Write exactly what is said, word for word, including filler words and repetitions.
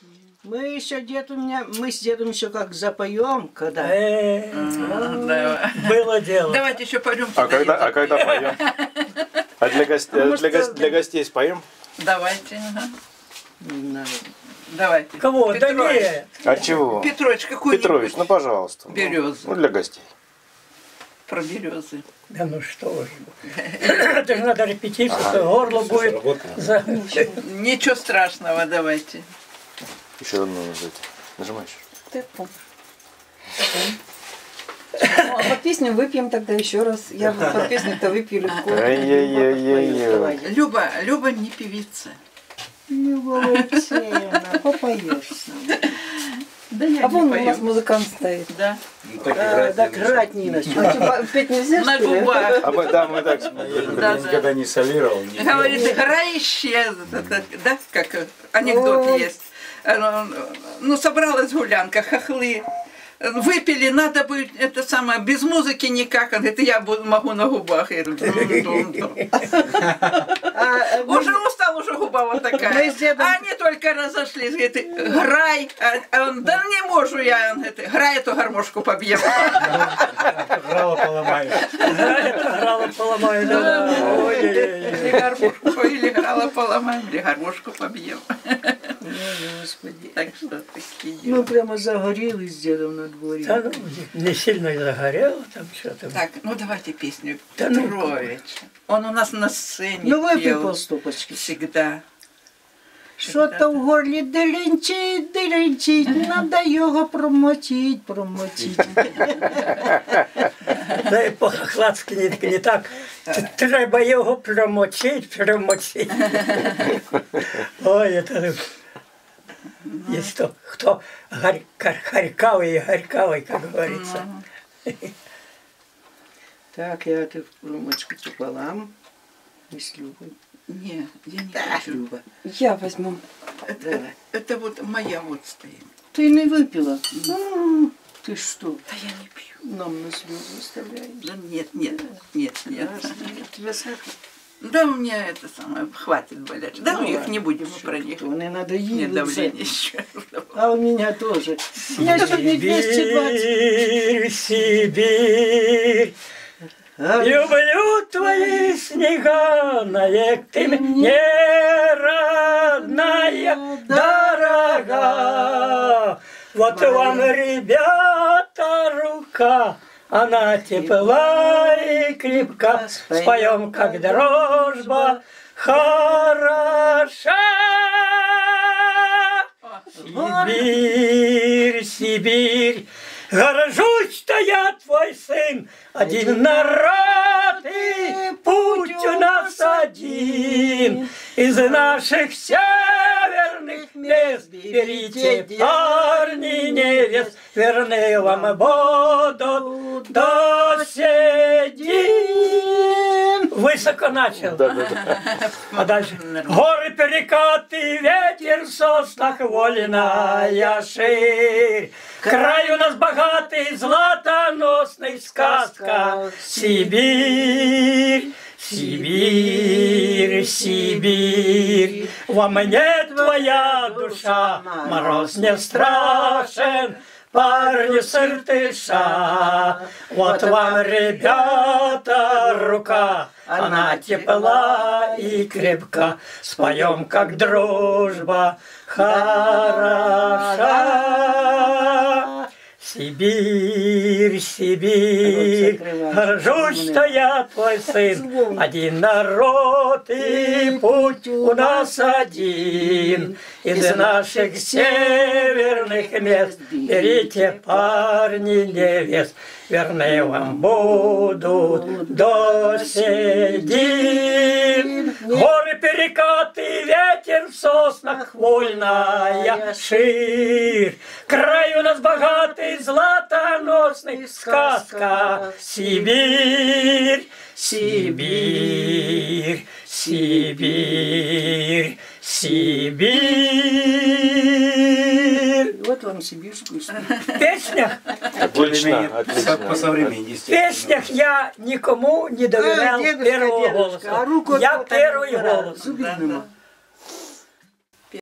Мы еще дед у меня, мы с дедом еще как запоем, когда. Было дело. Давайте еще пойдем. А когда, а когда поем? А для, гостей, а для, гостей, для гостей споем? Давайте. Не знаю. Давайте. Кого? Да Петрович. нет. А чего? Петрович, какой Петрович, ну пожалуйста. Березы. Ну для гостей. Про березы. Да ну что вы. Это же надо репетицию, ага. Горло будет. За... Ничего страшного, давайте. Еще одну нажать. Нажимаешь. Ну, а по песню выпьем тогда еще раз. Я по песню-то выпью легко. Ай-яй-яй-яй. Люба, Люба не певица. Люба Алексеевна, попоешь с нами. Да я А не вон пою. у нас музыкант стоит. Да. Да, так рать не начнет. А что, петь нельзя, На что ли? губах. А мы, да, мы так. Да, Никогда да. не солировал. Не Говорит, играй исчез. Да, как анекдот Ой. есть. Ну, собралась гулянка, хохлы. Выпили, надо бы, это самое, без музыки никак. Он говорит, я буду, могу на губах. Я говорю, «Дум-дум-дум». А, мы- Уже устал, уже губа вот такая. Мы с дедом- А они только разошлись, говорит, грай. А он, да не могу я. Он говорит, грай, эту гармошку побьем. Грало поломаю. Это грало поломаю. Да. Ой-ой-ой. Или гармошку, или грала поломаем, или гармошку побьем. Ой, Господи. Так что такие Мы дела. прямо загорелись с дедом на дворе. Да, ну, не сильно и загорело там что-то. Так, ну давайте песню Да ну. Петровича. Он у нас на сцене Ну выпей пел полстопочки. всегда. Що-то в горлі делінчить, делінчить, надо його промочить, промочить. Да і по-хохладськи не, не так. Т- Треба його промочить, промочить. Ой, это... Есть кто, кто гарь, гар- харькавый и горькавый, как говорится. Так, я эту румочку пополам. И с Любой. Не, я не Да, хочу. Люба. Я возьму. Это, Давай. это вот моя вот стоит. Ты не выпила? Ну, ты что? Да я не пью. Нам на слезы оставляешь? Да нет, нет, нет, нет. У тебя сахар? Да у меня это самое, хватит болячек. Да ну их ладно, не будем мы что про них. ты, не надо Мне есть. давление еще. А у меня тоже. У меня сегодня двести двадцать. Сибирь, Сибирь, А, люблю твои снега, навек ты мне родная, дорога. Вот вам, ребята, рука, она тепла и крепка. Споем, как дружба хороша. Сибирь, Сибирь, горжусь, что я твой сын, один народ и путь у нас один. Из наших северных мест берите парни невест, верны вам будут до седин. Высоко начал. Да, да, да. А дальше. Горы, перекаты, ветер в соснах, вольная ширь. Край у нас богатый, златоносный, сказка. Сибирь, Сибирь, Сибирь. Во мне твоя душа, мороз не страшен. Парни с Иртыша, вот вам, ребята, рука, она тепла и крепка, споем, как дружба хороша. Сибирь, Сибирь, горжусь, что я твой сын, один народ и путь у нас один. Из наших северных мест берите парни невест, верны вам будут до седин. Горы, перекаты, ветер в соснах, вольная ширь. Край у нас богатый, златоносный, сказка. Сибирь, Сибирь, Сибирь, Сибирь. вот вам сибирскую стихи. В песнях, Отлично, По отлично. современности. в песнях я никому не доверял А, дедушка, первого дедушка, голоса. а руку Я вот первый так, да, голос. зубиными.